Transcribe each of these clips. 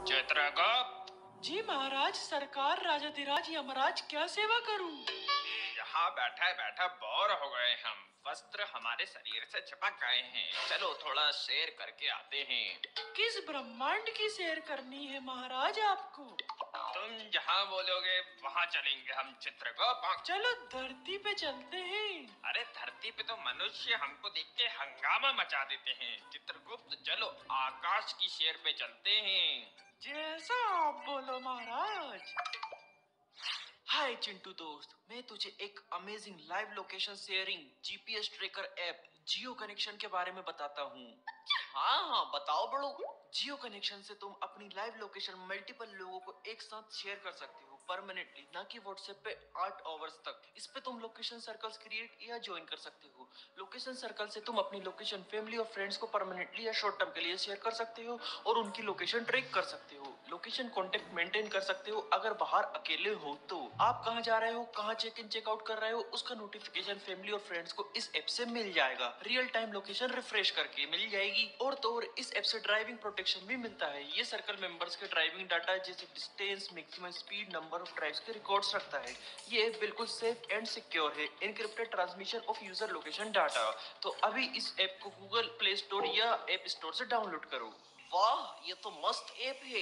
चित्रगुप्त, जी महाराज, सरकार राजाधिराज यमराज, क्या सेवा करूं? यहाँ बैठे बैठे बोर हो गए हम। वस्त्र हमारे शरीर से चिपक गए हैं। चलो थोड़ा सैर करके आते हैं। किस ब्रह्मांड की सैर करनी है महाराज आपको? तुम जहाँ बोलोगे वहाँ चलेंगे हम चित्रगुप्त। चलो धरती पे चलते हैं। अरे धरती पे तो मनुष्य हमको देख के हंगामा मचा देते हैं। चित्रगुप्त चलो आकाश की सैर पे चलते हैं। जैसा आप बोलो महाराज। हाय चिंटू दोस्त, मैं तुझे एक amazing live location sharing GPS tracker app Jio connection के बारे में बताता हूँ। हाँ, बताओ बड़ो। जियो कनेक्शन से तुम अपनी लाइव लोकेशन मल्टीपल लोगों को एक साथ शेयर कर सकते हो परमानेंटली, ना कि व्हाट्सएप पे 8 आवर्स तक। इस पे तुम लोकेशन सर्कल्स क्रिएट या ज्वाइन कर सकते हो। लोकेशन सर्कल से तुम अपनी लोकेशन फैमिली और फ्रेंड्स को परमानेंटली या शॉर्ट टर्म के लिए शेयर कर सकते हो और उनकी लोकेशन ट्रैक कर सकते हो। लोकेशन कॉन्टेक्ट मेंटेन कर सकते हो। अगर बाहर अकेले हो तो आप कहाँ जा रहे हो, कहाँ चेक इन चेकआउट कर रहे हो, उसका नोटिफिकेशन फैमिली और फ्रेंड्स को इस ऐप से मिल जाएगा। रियल टाइम लोकेशन रिफ्रेश करके मिल जाएगी। और तो और इस ऐप से ड्राइविंग प्रोटेक्शन भी मिलता है। ये सर्कल मेंबर्स के ड्राइविंग डाटा जैसे distance, maximum speed, number of drives के रिकॉर्ड्स रखता है। ये ऐप बिल्कुल सेफ एंड सिक्योर है। Encrypted transmission of user location data. तो अभी इस ऐप को गूगल प्ले स्टोर या ऐप स्टोर से डाउनलोड करो। वाह, ये तो मस्त ऐप है।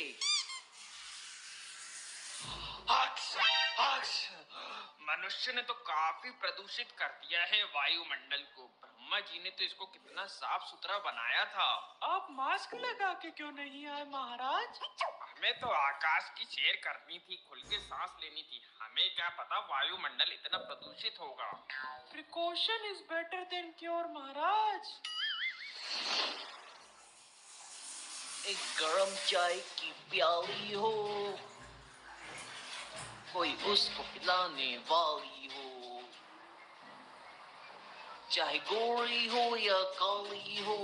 मनुष्य ने तो काफी प्रदूषित कर दिया है वायुमंडल को। ब्रह्मा जी ने तो इसको कितना साफ सुथरा बनाया था। आप मास्क लगा के क्यों नहीं आए महाराज? हमें तो आकाश की सैर करनी थी, खुल के सांस लेनी थी। हमें क्या पता वायुमंडल इतना प्रदूषित होगा। Precaution is better than cure महाराज। एक गरम चाय की प्याली हो, कोई उसको पिलाने वाली हो, चाहे गोरी हो या काली हो,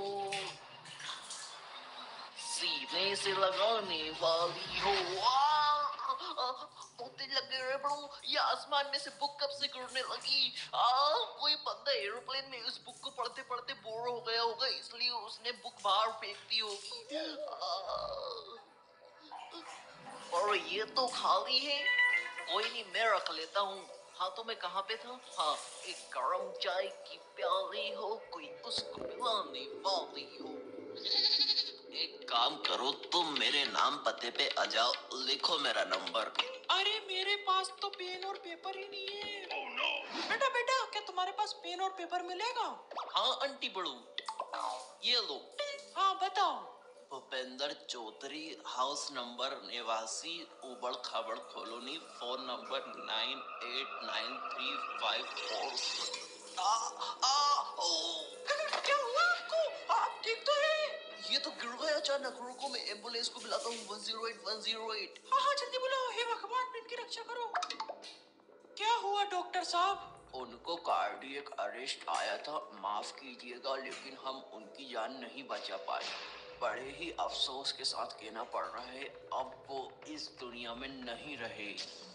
सीने से लगाने वाली हो। तोते लगे रे ब्रो, ये आसमान में से बुक कब से गिरने लगी? कोई बंदा एरोप्लेन में उस बुक को पढ़ते पढ़ते बोर हो गया होगा, इसलिए उसने बुक बाहर फेंक दी होगी। और ये तो खाली है। कोई नहीं, मैं रख लेता हूँ। हाँ, तो मैं कहाँ पे था? हाँ, एक गरम चाय की प्याली हो, कोई उसको पिलाने वाली हो। एक काम करो, तुम मेरे नाम पते पे आ जाओ, लिखो मेरा नंबर। अरे मेरे पास तो पेन और पेपर ही नहीं है। Oh no! बेटा बेटा, क्या तुम्हारे पास पेन और पेपर मिलेगा? हाँ आंटी बड़ू, ये लो। हाँ बताओ। भूपेंद्र चौधरी, हाउस नंबर निवासी, उबड़ खाबड़ कॉलोनी, फोन नंबर 989354। क्या हुआ आपको? आप ठीक तो हैं? ये तो गिर गया अचानक। रुको, मैं एम्बुलेंस को बुलाता हूँ। 108 108। हाँ हाँ जल्दी बुलाओ। हे भगवान, इनकी रक्षा करो। क्या हुआ डॉक्टर साहब? उनको कार्डियक अरेस्ट आया था। माफ कीजिएगा, लेकिन हम उनकी जान नहीं बचा पाए। बड़े ही अफसोस के साथ कहना पड़ रहा है, अब वो इस दुनिया में नहीं रहे।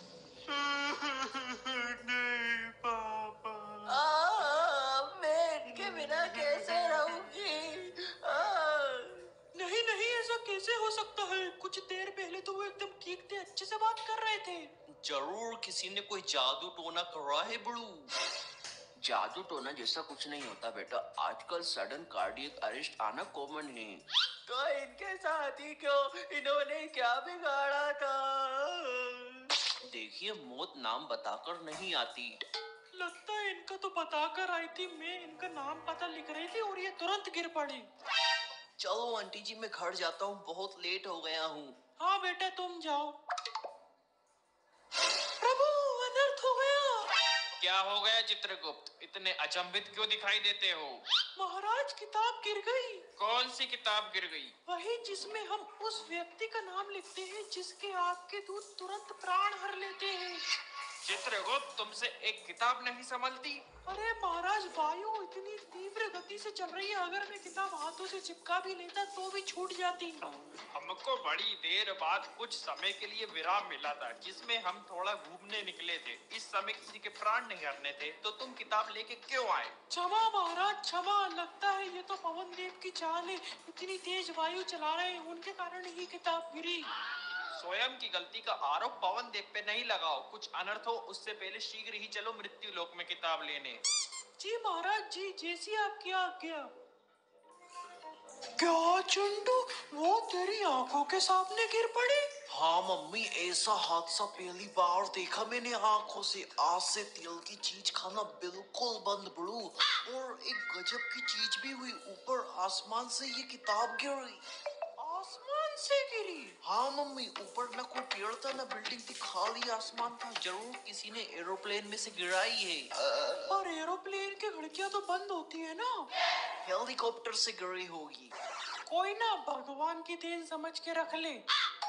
नहीं पापा। मैं इनके बिना कैसे रहूंगी? नहीं नहीं, ऐसा कैसे हो सकता है? कुछ देर पहले तो वो एकदम ठीक थे, अच्छे से बात कर रहे थे। जरूर किसी ने कोई जादू टोना करा है बड़ू। जादू टोना जैसा कुछ नहीं होता बेटा, आजकल सडन कार्डियक अरेस्ट आना कॉमन है। तो इनके साथ ही क्यों? इन्होंने क्या बिगाड़ा था? देखिए, मौत नाम बताकर नहीं आती। लगता है इनका तो बताकर आई थी। मैं इनका नाम पता लिख रही थी और ये तुरंत गिर पड़ी। चलो आंटी जी, मैं घर जाता हूँ, बहुत लेट हो गया हूँ। हाँ बेटा, तुम जाओ। प्रभु, अनर्थ हो गया। क्या हो गया चित्रगुप्त? इतने अचंभित क्यों दिखाई देते हो? महाराज, किताब गिर गई। कौन सी किताब गिर गई? वही जिसमें हम उस व्यक्ति का नाम लिखते हैं जिसके आग के दूत तुरंत प्राण हर लेते हैं। चित्रगुप्त, तुमसे एक किताब नहीं संभलती? अरे महाराज, वायु इतनी तीव्र गति से चल रही है, अगर मैं किताब हाथों से चिपका भी लेता तो भी छूट जाती। हमको बड़ी देर बाद कुछ समय के लिए विराम मिला था, जिसमें हम थोड़ा घूमने निकले थे। इस समय किसी के प्राण नहीं हरने थे, तो तुम किताब लेके क्यों आए? क्षमा महाराज, क्षमा। लगता है ये तो पवन देव की चाल है। इतनी तेज वायु चला रहे हैं, उनके कारण ही किताब गिरी। स्वयं की गलती का आरोप पवन देव पे नहीं लगाओ। कुछ अनर्थ हो उससे पहले शीघ्र ही चलो मृत्यु लोक में किताब लेने। जी महाराज जी, जैसी आपकी आज्ञा। क्या चिंटू, वो तेरी आंखों के सामने गिर पड़ी? हाँ मम्मी, ऐसा हादसा पहली बार देखा मैंने आंखों से। आज से तेल की चीज खाना बिल्कुल बंद बड़ू। और एक गजब की चीज भी हुई, ऊपर आसमान से ये किताब गिरी। आसमान से गिरी? हाँ मम्मी, ऊपर न कोई पेड़ था न बिल्डिंग थी, खाली आसमान था। जरूर किसी ने एरोप्लेन में से गिराई है। पर एरोप्लेन की खिड़कियां तो बंद होती है ना। हेलीकॉप्टर से गिरी होगी। कोई ना, भगवान की देन समझ के रख ले।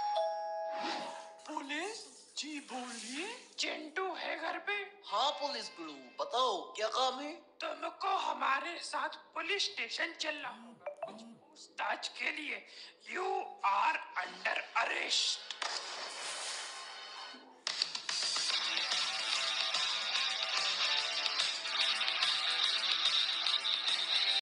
पुलिस जी बोलिए। चिंटू है घर पे? हाँ पुलिस गुरु, बताओ क्या काम है? तुमको हमारे साथ पुलिस स्टेशन चलना होगा कुछ पूछताछ के लिए। You are under arrest.